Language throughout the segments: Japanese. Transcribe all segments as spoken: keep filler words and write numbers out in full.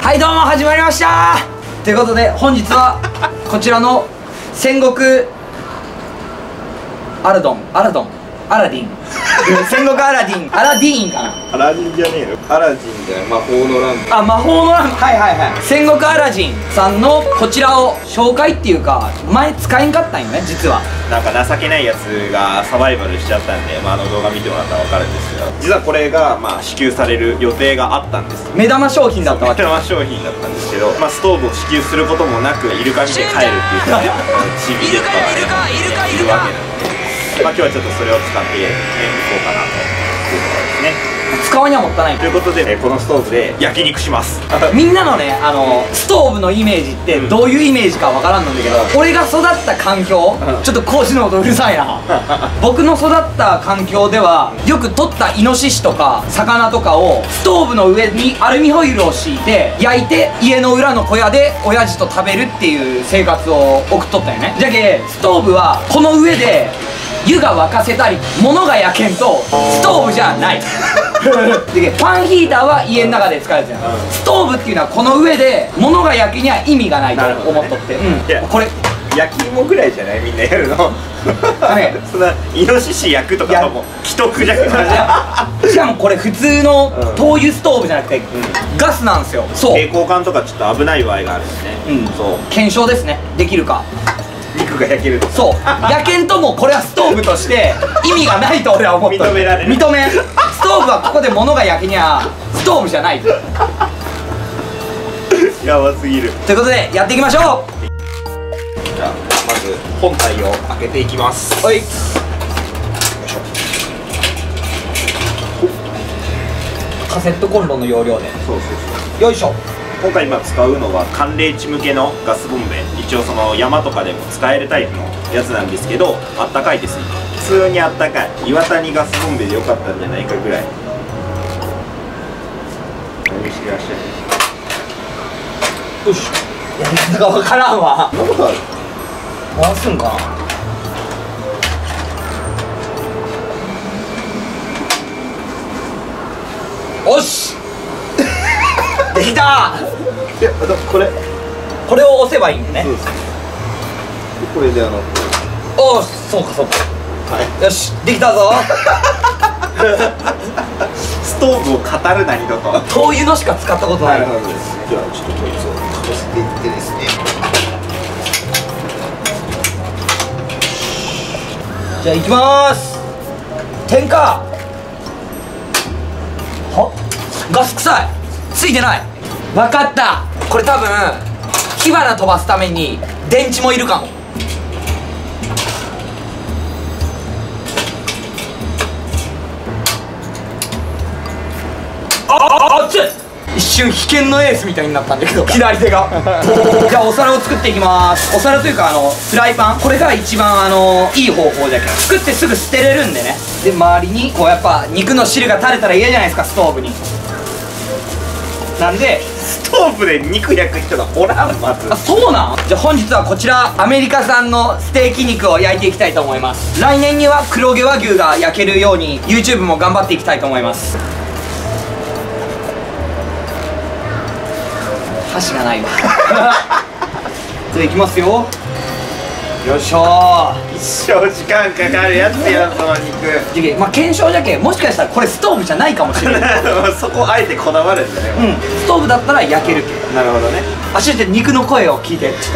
はい、どうも始まりましたということで本日はこちらの戦国アラドンアラドンアラディン戦国アラディンアラディーンかな。 アラディンじゃねえの、アラジンだよ。魔法のランプ。 あ、魔法のランプ、はいはいはい。戦国アラジンさんのこちらを紹介っていうか、前使えんかったんよね、実は。 なんか情けないやつがサバイバルしちゃったんで、まあ、あの動画見てもらったら分かるんですけど、実はこれがまあ支給される予定があったんです。 目玉商品だったわけ。 目玉商品だったんですけど、まあ、ストーブを支給することもなくイルカ見て帰るっていうかね、チビデッドがねいるわけなんで、まあ、今日はちょっとそれを使っていこうかなというところですね。 使わにはもったいないということで、このストーブで焼肉します。 みんなのね、あのストーブのイメージってどういうイメージかわからんのだけど、俺が育った環境、ちょっと講師のことうるさいな僕の育った環境ではよく取ったイノシシとか魚とかをストーブの上にアルミホイルを敷いて焼いて、家の裏の小屋で親父と食べるっていう生活を送っとったよね。じゃけストーブはこの上で湯が沸かせたり物が焼けんとストーブじゃないでパンヒーターは家の中で使うやつやん、うん、ストーブっていうのはこの上で物が焼けには意味がないと思っとって、ね、うん、これ焼き芋ぐらいじゃないみんなやるのそんなイノシシ焼くとかも既得じゃんしかもこれ普通の灯油ストーブじゃなくて、うん、ガスなんですよ。そう、 蛍光管とかちょっと危ない場合があるんですね。うん、そう、 検証ですね、できるか肉が焼けると。 そう焼けんともこれはストーブとして意味がないと俺は思ってる。 認められる、 認めんストーブはここで物が焼けにゃストーブじゃないやばすぎる。 ということでやっていきましょう。 じゃあまず本体を開けていきます。 はい、よいしょ。カセットコンロの容量で、 そうそうそう、 よいしょ。 今回今使うのは寒冷地向けのガスボンベ。一応その山とかでも使えるタイプのやつなんですけど、あったかいです。普通にあったかい。岩谷ガスボンベでよかったんじゃないかぐらい。何してらっしゃる。 よし、やり方が分からんわ。 そんなことある。 回すんかな。おしできたいや、これこれを押せばいいんだね。 そうです。これであのおお、そうかそうか、はい、よし、できたぞストーブを語るな二度と。 灯油のしか使ったことない。 なるほどです。じゃあちょっとこいつをかぶせていってですね。 じゃあ行きまーす。点火。はガス臭い、ついてない。分かった、これ多分火花飛ばすために電池もいるかも。ああ、熱い。一瞬危険のエースみたいになったんだけど左手がじゃあお皿を作っていきます。お皿というかあのフライパン、これが一番あのいい方法だけど、作ってすぐ捨てれるんでね。で周りにこうやっぱ肉の汁が垂れたら嫌じゃないですか、ストーブに。なんでストーブで肉焼く人がおらん、まず。 あ、そうなん。じゃあ本日はこちらアメリカ産のステーキ肉を焼いていきたいと思います。来年には黒毛和牛が焼けるように YouTube も頑張っていきたいと思います。箸がないわじゃあいきますよ。よいしょー。 一生時間かかるやつやん、その肉。 じゃけまあ検証じゃけ、もしかしたらこれストーブじゃないかもしれないそこあえてこだわるんだね。 うん、ストーブだったら焼けるけ。 なるほどね。 あしって肉の声を聞いて、ちょ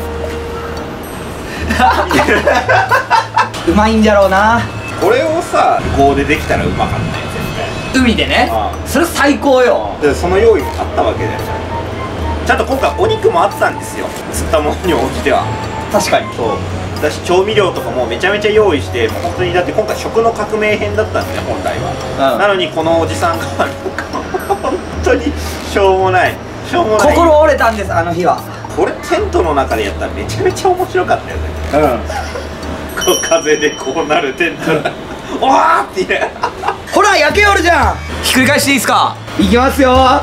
っとうまいんじゃろうな。 これをさ、向こうでできたらうまかったよ、絶対。 海でね、 ああ、 それ最高よ。 でその用意もあったわけだよ。ちゃんと今回お肉もあったんですよ、釣ったものに応じては。 確かに。 そう私調味料とかもめちゃめちゃ用意して、本当にだって今回食の革命編だったんですね、本来は、うん、なのにこのおじさんがなんか本当にしょうもないしょうもない心折れたんです、あの日は。 これテントの中でやったらめちゃめちゃ面白かったよね。うんこう風でこうなるテントがおわーって言うほら焼けよるじゃん。ひっくり返していいですか。いきますよ。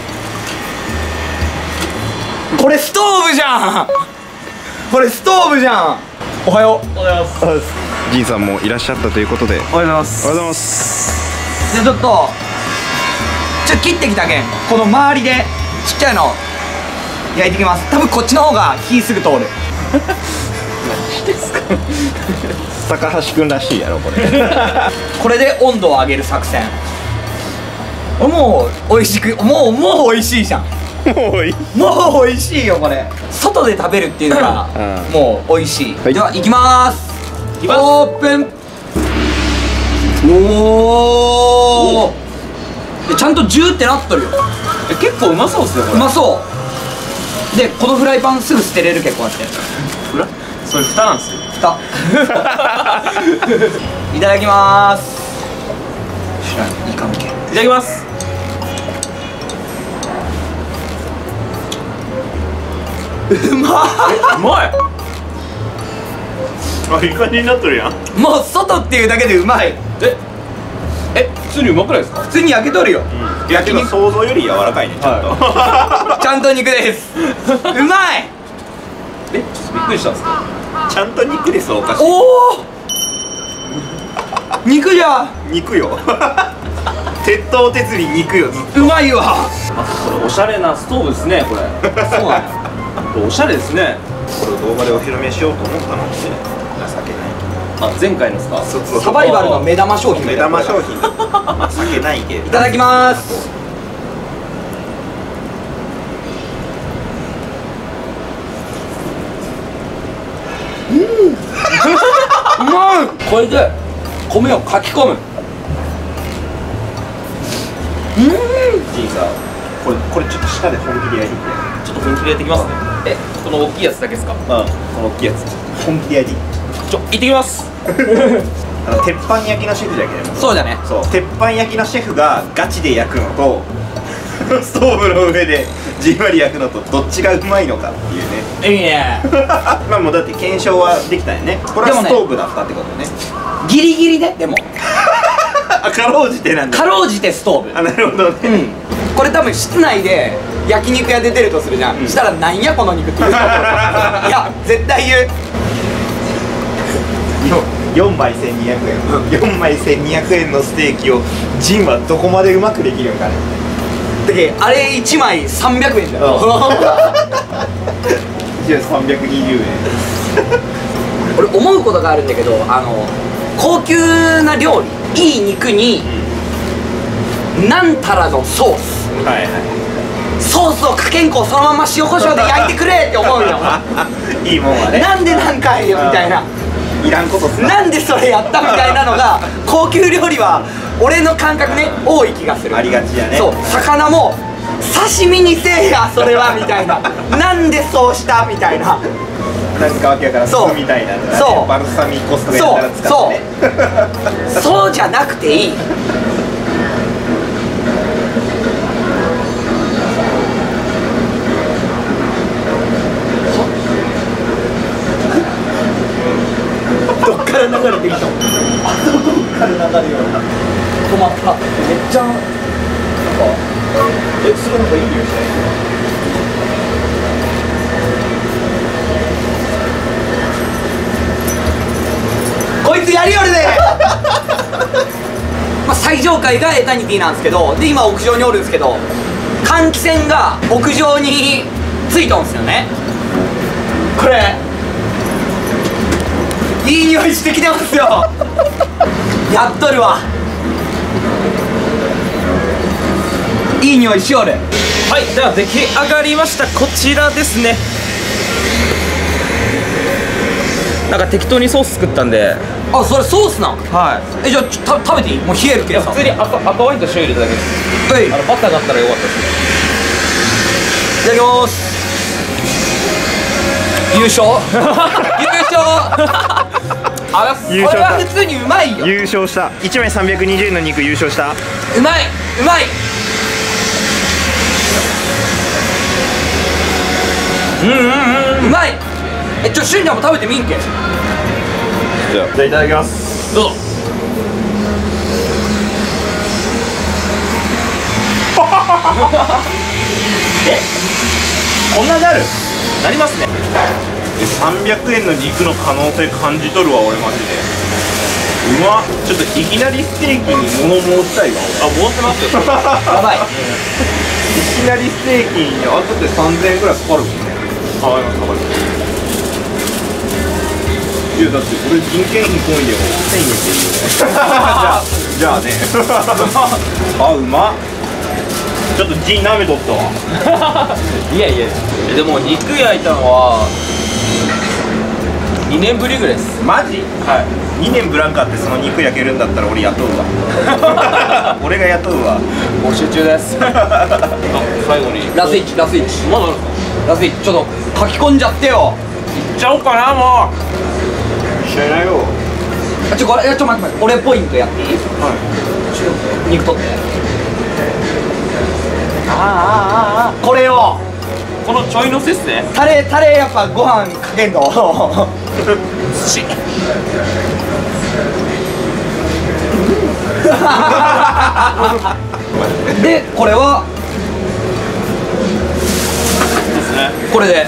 これストーブじゃんこれストーブじゃん。おはよう。おはようございます。 ジンさんもいらっしゃったということで、 おはようございます。 おはようございます。 じゃあちょっとちょっと切ってきたけん、この周りでちっちゃいの焼いてきます。多分こっちの方が火すぐ通る。 高橋くんらしいやろこれ。 これで温度を上げる作戦。もう美味しく、もうもう美味しいじゃん。 もういい。 もう美味しいよこれ。外で食べるっていうのがうんもう美味しい、 はいでは行きまーす。 きますオープン。おお、ちゃんとジューってなっとるよ。 え結構うまそうっすねこれ。 うまそうで、このフライパンすぐ捨てれる結構あって。 うらそれ蓋なんですよ。 蓋。いただきまーす。知らん、いい関係。 いただきます。 うまうまい。あ、いい感じになっとるやん。 い。もう外っていうだけでうまい。 ええ普通にうまくないですか？ 普通に焼けとるよ。 いやけど想像より柔らかいねちゃんと。 ちゃんと肉です。うまい。 えちょっとびっくりしたんですか？ちゃんと肉ですおかしい。 おお。肉じゃん。 肉よ。鉄頭鉄尾肉よずっと。 うまいわ。 あ、これおしゃれなストーブですね、これ。 そうなんや。 これおしゃれですね。 これを動画でお披露目しようと思ったのにね、情けない。 あ、前回のですか。 そうそうサバイバルの目玉商品。 目玉商品。まあ情けないけど。 いただきまーす。うまい。これで米をかき込む。 じいさ、これこれちょっと下で本気で焼いてちょっと本気でやってきますね。え、この大きいやつだけですか。 うん、この大きいやつ本気で焼いてちょ、行ってきます。 あの鉄板焼きのシェフだけどもそうだね。 そう鉄板焼きのシェフがガチで焼くのとストーブの上でじんわり焼くのとどっちがうまいのかっていうね。 いいね。 まあもうだって検証はできたよね。これはストーブだったってことね。 ギリギリででもあ、かろうじてなんだ。 かろうじてストーブ。 あ、なるほどね。 うん。これ多分室内で焼肉屋で出るとするじゃん。したらなんやこの肉って言うと思う。いや絶対言う。 よんまいせんにひゃくえん、よんまいせんにひゃくえんのステーキをジンはどこまでうまくできるんかね。 であれいちまいさんびゃくえんだよ。 じゃあさんびゃくにじゅうえん。 俺思うことがあるんだけど、あの高級な料理、いい肉になんたらのソース、 はいはい。 ソースをかけんこそのまま塩コショウで焼いてくれって思うよ。 いいもんはね。 なんでなんかいよみたいな、 いらんことすな。 なんでそれやったみたいなのが高級料理は俺の感覚ね多い気がする。 ありがちやね。 そう、魚も刺身にせえやそれはみたいな、なんでそうしたみたいな。 なんかわけやから酢そうみたいなのがね、 そうバルサミコ酢とかやったら使ってね。 そうじゃなくていい。どっから流れてきたの？あそこから流れるような。止まった。めっちゃなんか、 え、すごいなんかいい匂いしない？ こいつやりよるで。まあ最上階がエタニティなんですけど、で今屋上におるんですけど、換気扇が屋上についとんすよね。これいい匂いしてきてますよ。やっとるわ。いい匂いしよる。 はい、では出来上がりました。こちらですね。なんか適当にソース作ったんで、 あ、それソースなん？ はい。 え、じゃあちょた食べていい？もう冷えるけいや、 どさ。 普通に赤赤ワインと塩入れただけです。 はい、いあのバターがあったらよかったです。 ただきます。優勝優勝。あ、 優勝これは普通にうまいよ。 優勝した。いちまいさんびゃくにじゅうえんの肉優勝した。 うまいうまい。うんうんうん、うまい。え、ちょ、しゅんちゃんも食べてみんけ。 じゃあ、じゃあいただきます。 どうぞ。 え、こんなになる？ なりますね。 さんびゃくえんの肉の可能性感じとるわ俺マジで。うまっ。ちょっといきなりステーキに物申したいわ。 あ、持ってますよ。 やばい。 きなりステーキにあとでさんぜんえんぐらいかかるもんね。かかりますかかります。いやだってこれ人件費込みでもせんえんっていいよね。じゃあじゃあね。あ、うまっ。ちょっと血舐めとったわ。 いやいやでも肉焼いたのはにねんぶりぐらいです。 マジ？はい。にねんブランクあってその肉焼けるんだったら俺雇うわ。俺が雇うわ。 募集中です。あ、最後にラスイチラスイチまだあるラスイチちょっと書き込んじゃってよ。 いっちゃおうかなもう。 知らないよ。 あちょこれいやちょ待って待って俺ポイントやっていい？ はい。 ちょ肉取って。 ああああこれをこのちょいのせっすね。 タレタレやっぱご飯かけんと。 寿司。 でこれはですね。 これで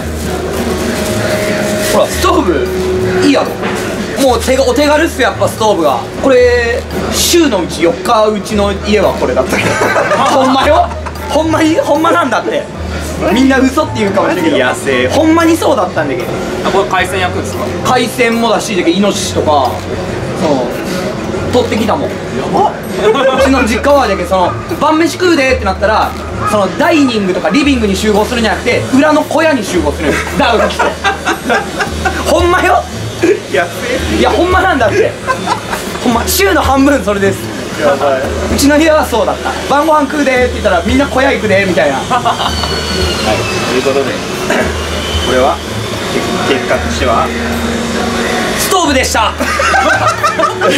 ほらストーブいいやろ。もう手がお手軽っすよやっぱストーブが。これ週のうちよっかうちの家はこれだったけど。ほんまよ、ほんまにほんまなんだって。みんな嘘って言うかもしれないけど野生ほんまにそうだったんだけど。 あ、これ海鮮焼くんですか？ 海鮮もだし、イノシシとかそう取ってきたもん。やばっ。うちの実家はだけどその晩飯食うでってなったらそのダイニングとかリビングに集合するんじゃなくて裏の小屋に集合する。ダウン着て。ほんまよ。 野生。 いやほんまなんだって。ほんま週の半分それです。 やばい。 うちの家はそうだった。晩ご飯食うでって言ったらみんな小屋行くでみたいな。 はい。ということでこれは結果としてはストーブでした。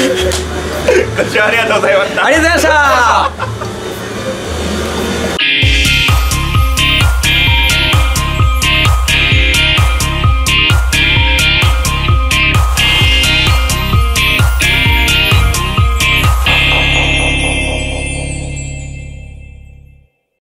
ご視聴ありがとうございました。 ありがとうございました。